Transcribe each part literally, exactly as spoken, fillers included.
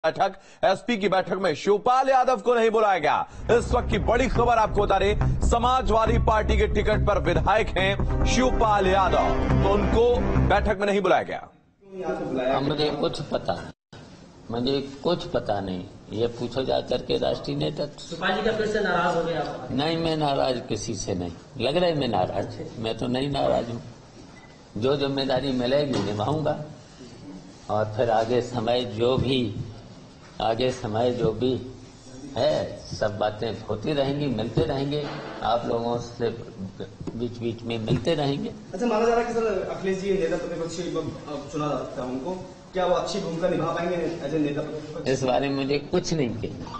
बैठक एसपी की बैठक में शिवपाल यादव को नहीं बुलाया गया। इस वक्त की बड़ी खबर आपको बता दें, समाजवादी पार्टी के टिकट पर विधायक हैं शिवपाल यादव, तो उनको बैठक में नहीं बुलाया गया। मुझे कुछ पता मुझे कुछ पता नहीं, ये पूछो जा करके राष्ट्रीय नेता। शिवपाल जी का फिर से नाराज हो गया? नहीं, मैं नाराज किसी से नहीं, लग रहा है मैं नाराज मैं तो नहीं नाराज हूँ। जो जिम्मेदारी मिलेगी निभाऊंगा और फिर आगे समय जो भी आगे समय जो भी है सब बातें होती रहेंगी, मिलते रहेंगे, आप लोगों से बीच बीच में मिलते रहेंगे। अच्छा, माना जा रहा है कि सर अखिलेश जी नेता प्रतिपक्ष चुना जाता है, उनको क्या वो अच्छी भूमिका निभा पाएंगे एज ए नेता प्रतिपक्ष? इस बारे में मुझे कुछ नहीं कहना।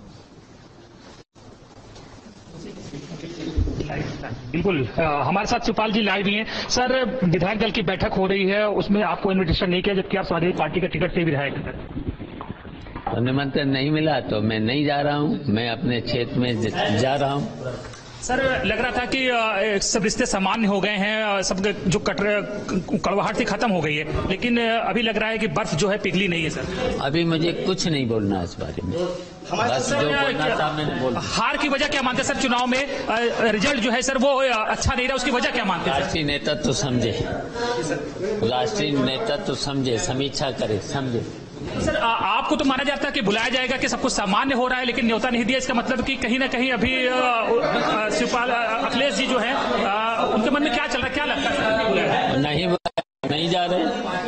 बिल्कुल, हमारे साथ शिवपाल जी लाइव ही हैं। सर, विधायक दल की बैठक हो रही है, उसमें आपको इन्विटेशन नहीं किया जबकि आप समाजवादी पार्टी के टिकट से विधायक हैं। निमंत्रण नहीं मिला तो मैं नहीं जा रहा हूं, मैं अपने क्षेत्र में जा रहा हूं। सर, लग रहा था कि सब रिश्ते सामान्य हो गए हैं, सब जो कड़वाहट थी खत्म हो गई है, लेकिन अभी लग रहा है कि बर्फ जो है पिघली नहीं है। सर, अभी मुझे कुछ नहीं बोलना इस बारे में, बस जो बोलना था मैंने बोल। हार की वजह क्या मानते हैं सर? चुनाव में रिजल्ट जो है सर वो अच्छा नहीं रहा, उसकी वजह क्या मानते हैं? राष्ट्रीय नेतृत्व समझे, राष्ट्रीय नेतृत्व समझे, समीक्षा करे, समझे। सर, आ, आपको तो माना जाता है कि बुलाया जाएगा कि सब कुछ सामान्य हो रहा है, लेकिन न्योता नहीं दिया। इसका मतलब कि कहीं ना कहीं अभी शिवपाल अखिलेश जी जो है आ, उनके मन में क्या चल रहा है, क्या लगता है? नहीं नहीं जा रहे।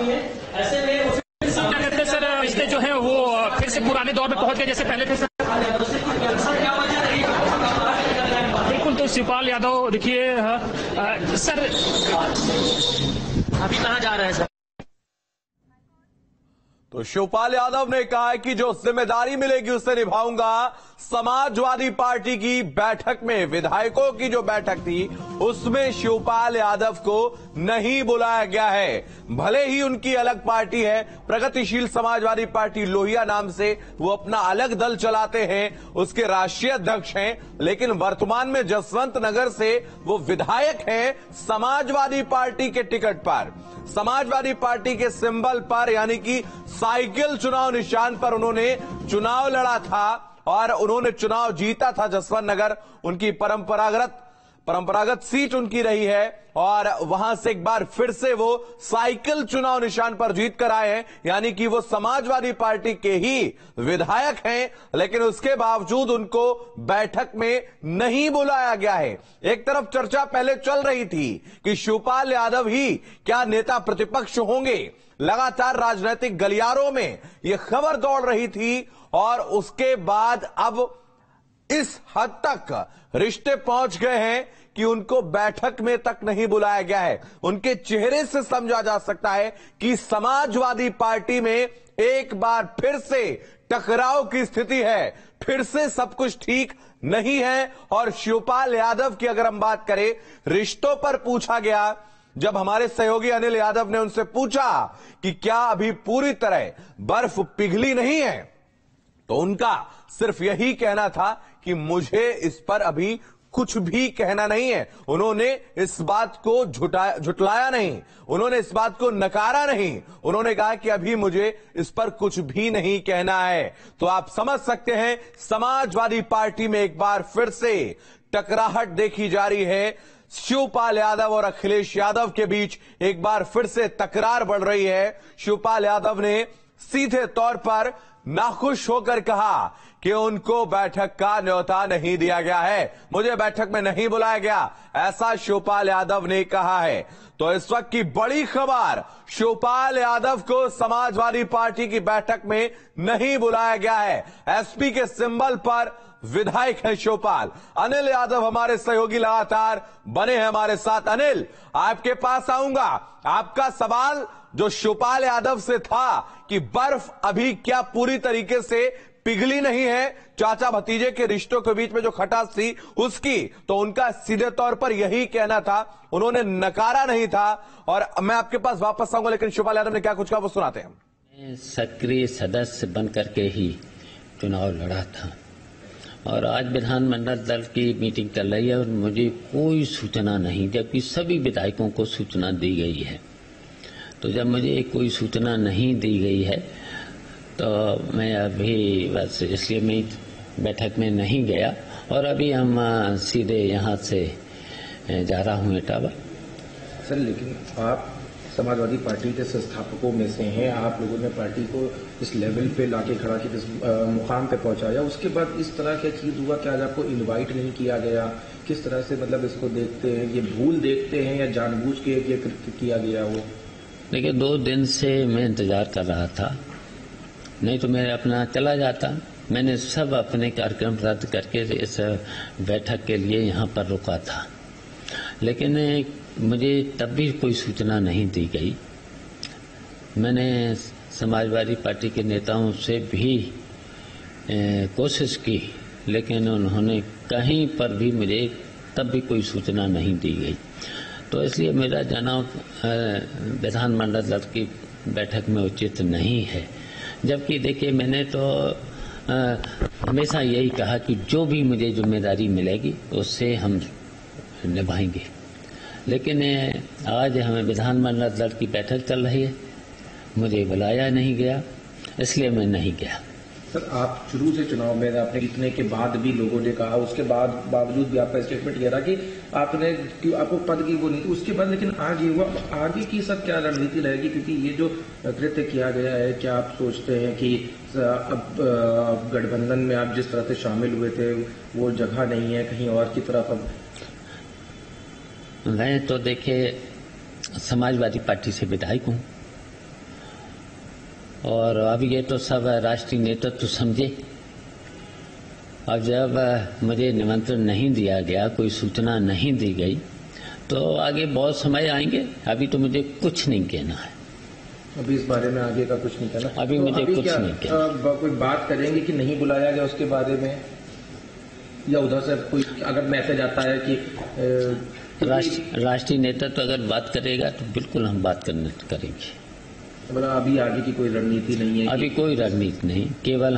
क्या कहते हैं सर, रिश्ते जो है वो फिर से पुराने दौर में पहुंच गए जैसे पहले थे? बिल्कुल, तो शिवपाल यादव देखिए सर अभी कहाँ जा रहे हैं सर? तो शिवपाल यादव ने कहा है कि जो जिम्मेदारी मिलेगी उसे निभाऊंगा। समाजवादी पार्टी की बैठक में, विधायकों की जो बैठक थी उसमें शिवपाल यादव को नहीं बुलाया गया है। भले ही उनकी अलग पार्टी है, प्रगतिशील समाजवादी पार्टी लोहिया नाम से, वो अपना अलग दल चलाते हैं, उसके राष्ट्रीय अध्यक्ष हैं, लेकिन वर्तमान में जसवंत नगर से वो विधायक हैं समाजवादी पार्टी के टिकट पर। समाजवादी पार्टी के सिंबल पर यानी कि साइकिल चुनाव निशान पर उन्होंने चुनाव लड़ा था और उन्होंने चुनाव जीता था। जसवंत नगर उनकी परंपरागत परंपरागत सीट उनकी रही है और वहां से एक बार फिर से वो साइकिल चुनाव निशान पर जीत कर आए हैं, यानी कि वो समाजवादी पार्टी के ही विधायक हैं, लेकिन उसके बावजूद उनको बैठक में नहीं बुलाया गया है। एक तरफ चर्चा पहले चल रही थी कि शिवपाल यादव ही क्या नेता प्रतिपक्ष होंगे, लगातार राजनीतिक गलियारों में यह खबर दौड़ रही थी और उसके बाद अब इस हद तक रिश्ते पहुंच गए हैं कि उनको बैठक में तक नहीं बुलाया गया है। उनके चेहरे से समझा जा सकता है कि समाजवादी पार्टी में एक बार फिर से टकराव की स्थिति है, फिर से सब कुछ ठीक नहीं है। और शिवपाल यादव की अगर हम बात करें, रिश्तों पर पूछा गया, जब हमारे सहयोगी अनिल यादव ने उनसे पूछा कि क्या अभी पूरी तरह बर्फ पिघली नहीं है, तो उनका सिर्फ यही कहना था कि मुझे इस पर अभी कुछ भी कहना नहीं है। उन्होंने इस बात को झुटाया झुटलाया नहीं, उन्होंने इस बात को नकारा नहीं, उन्होंने कहा कि अभी मुझे इस पर कुछ भी नहीं कहना है। तो आप समझ सकते हैं, समाजवादी पार्टी में एक बार फिर से टकराहट देखी जा रही है। शिवपाल यादव और अखिलेश यादव के बीच एक बार फिर से तकरार बढ़ रही है। शिवपाल यादव ने सीधे तौर पर नाखुश होकर कहा कि उनको बैठक का न्योता नहीं दिया गया है, मुझे बैठक में नहीं बुलाया गया, ऐसा शिवपाल यादव ने कहा है। तो इस वक्त की बड़ी खबर, शिवपाल यादव को समाजवादी पार्टी की बैठक में नहीं बुलाया गया है। एसपी के सिंबल पर विधायक है शिवपाल। अनिल यादव हमारे सहयोगी लगातार बने हैं हमारे साथ। अनिल, आपके पास आऊंगा। आपका सवाल जो शिवपाल यादव से था कि बर्फ अभी क्या पूरी तरीके से पिघली नहीं है, चाचा भतीजे के रिश्तों के बीच में जो खटास थी उसकी, तो उनका सीधे तौर पर यही कहना था, उन्होंने नकारा नहीं था। और मैं आपके पास वापस आऊंगा, लेकिन शिवपाल यादव ने क्या कुछ कहा वो सुनाते हैं। सक्रिय सदस्य बनकर के ही चुनाव लड़ा था और आज विधानमंडल दल की मीटिंग चल रही है और मुझे कोई सूचना नहीं, जबकि सभी विधायकों को सूचना दी गई है। तो जब मुझे कोई सूचना नहीं दी गई है तो मैं अभी बस इसलिए मैं बैठक में नहीं गया और अभी हम अ, सीधे यहाँ से अ, जा रहा हूँ इटावा। सर लेकिन आप समाजवादी पार्टी के संस्थापकों में से हैं, आप लोगों ने पार्टी को इस लेवल पे लाके खड़ा किया, इस मुकाम पे पहुंचाया, उसके बाद इस तरह क्या चीज हुआ कि आज आपको इनवाइट नहीं किया गया? किस तरह से मतलब इसको देखते हैं, ये भूल देखते हैं या जानबूझ के ये किया गया? वो देखिए, दो दिन से मैं इंतजार कर रहा था, नहीं तो मैं अपना चला जाता। मैंने सब अपने कार्यक्रम रद्द करके इस बैठक के लिए यहाँ पर रुका था, लेकिन मुझे तब भी कोई सूचना नहीं दी गई। मैंने समाजवादी पार्टी के नेताओं से भी ए, कोशिश की, लेकिन उन्होंने कहीं पर भी मुझे तब भी कोई सूचना नहीं दी गई। तो इसलिए मेरा जाना विधानमंडल दल की बैठक में उचित नहीं है। जबकि देखिए, मैंने तो आ, हमेशा यही कहा कि जो भी मुझे जिम्मेदारी मिलेगी उससे हम निभाएंगे, लेकिन आज हमें विधानमंडल दल की बैठक चल रही है, मुझे बुलाया नहीं गया, इसलिए मैं नहीं गया। सर, आप शुरू से चुनाव में आपने जीतने के बाद भी लोगों ने कहा, उसके बाद बावजूद भी आपका स्टेटमेंट यह रहा कि आपने कि आपको पद की वो नहीं, उसके बाद लेकिन आगे हुआ, आगे की सब क्या रणनीति रहेगी? क्योंकि ये जो कृत्य किया गया है, क्या आप सोचते हैं कि अब गठबंधन में आप जिस तरह से शामिल हुए थे वो जगह नहीं है, कहीं और की तरफ? अब मैं तो देखिए समाजवादी पार्टी से विधायक हूँ, और अब ये तो सब राष्ट्रीय नेतृत्व तो समझे। अब जब मुझे निमंत्रण नहीं दिया गया, कोई सूचना नहीं दी गई, तो आगे बहुत समय आएंगे। अभी तो मुझे कुछ नहीं कहना है। अभी इस बारे में आगे का कुछ नहीं कहना? अभी तो मुझे अभी कुछ क्या, नहीं कहना। कोई बात करेंगे कि नहीं बुलाया गया उसके बारे में, या उधर से कोई अगर मैसेज आता है कि राष्ट्रीय राष्ट्रीय नेतृत्व अगर बात करेगा तो बिल्कुल हम बात करने करेंगे। मतलब अभी आगे की कोई रणनीति नहीं है? अभी कोई रणनीति नहीं, केवल